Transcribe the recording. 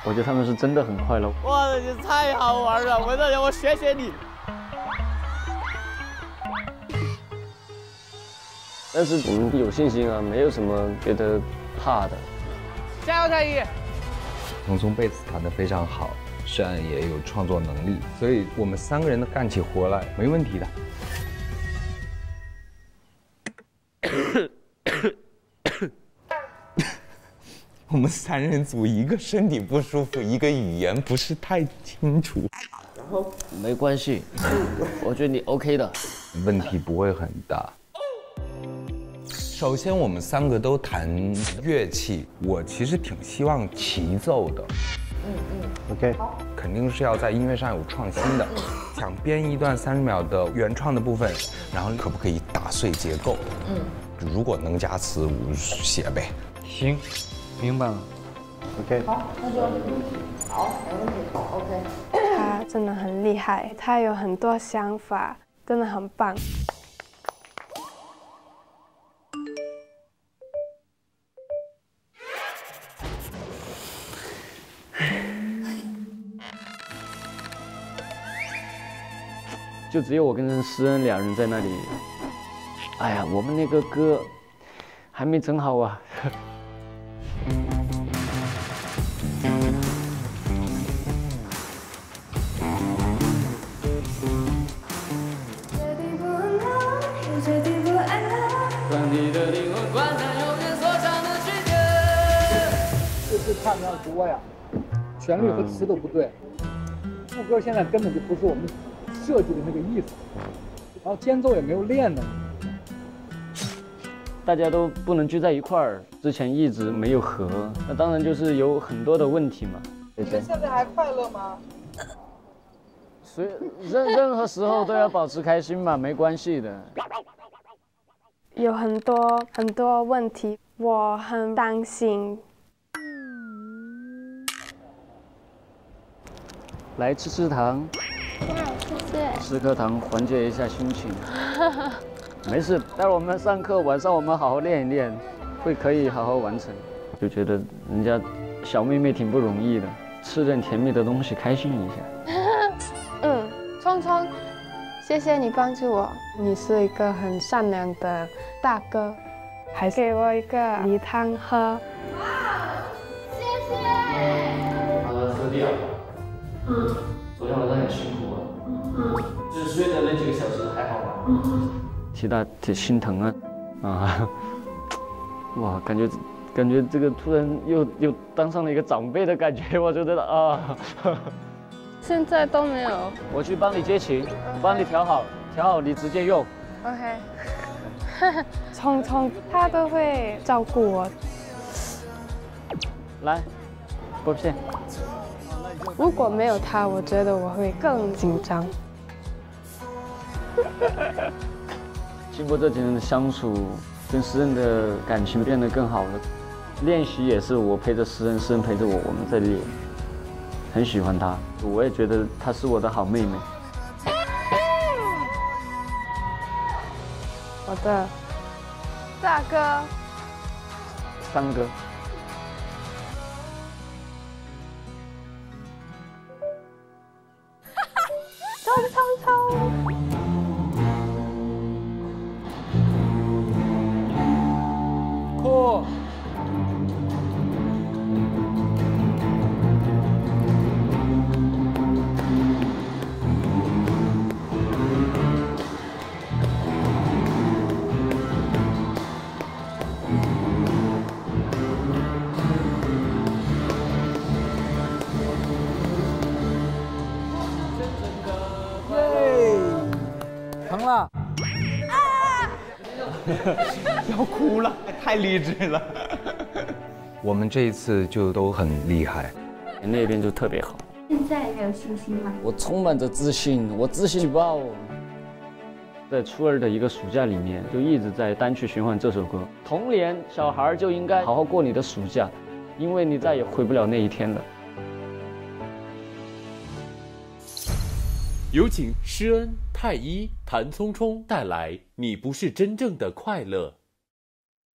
我觉得他们是真的很快乐。 哇，你太好玩了！我学学你。 但是我们有信心啊，没有什么觉得怕的。 加油，太一！ 聪聪贝斯弹得非常好，虽然也有创作能力，所以我们3个人都干起活来没问题的。我们3人组一个身体不舒服，一个语言不是太清楚。 然后没关系，我觉得你 OK 的， 问题不会很大。首先，我们3个都弹乐器，我其实挺希望齐奏的。 OK， 肯定是要在音乐上有创新的。想编一段30秒的原创的部分，然后可不可以打碎结构？如果能加词，我写呗。 行，明白了。 OK， 好，那就好，没问题 ，OK。 他真的很厉害，他有很多想法，真的很棒。 就只有我跟诗恩2人在那里。哎呀，我们那个歌还没整好啊。 让你的灵魂贯穿永远所唱的曲调。 这次唱唱多呀，旋律和词都不对，副歌现在根本就不是我们设计的那个意思，然后间奏也没有练呢。 大家都不能聚在一块儿，之前一直没有和，那当然就是有很多的问题嘛。 你们现在还快乐吗？ 任何时候都要保持开心嘛，没关系的。 有很多问题，我很担心。 来吃糖， 谢谢。 吃颗糖缓解一下心情。没事，待会儿我们上课，晚上我们好好练一练，可以好好完成。就觉得人家小妹妹挺不容易的，吃点甜蜜的东西，开心一下。 聪聪，谢谢你帮助我，你是一个很善良的大哥，还给我一个梨汤喝。 谢谢。好的，师弟啊。昨天晚上很辛苦啊。就是睡的那几个小时还好吧？替他挺心疼啊。哇，感觉这个突然又当上了一个长辈的感觉，我觉得啊。 现在都没有。 我去帮你接琴，帮你调好你直接用。 OK。聪聪他都会照顾我。 来，拨片。 如果没有他，我觉得我会更紧张。 经过这几年的相处，跟诗恩的感情变得更好了。练习也是我陪着诗恩，诗恩陪着我，我们在练。很喜欢她，我也觉得她是我的好妹妹。 我的大哥， 三哥。 冲！ 酷。疼了！ 要哭了，太励志了。我们这一次就都很厉害， 那边就特别好。 现在还有信心吗？ 我充满着自信，我自信爆。在初二的一个暑假里面，就一直在单曲循环这首歌。童年小孩就应该好好过你的暑假，因为你再也回不了那一天了。 有请施恩、太一、谭聪聪带来《你不是真正的快乐》。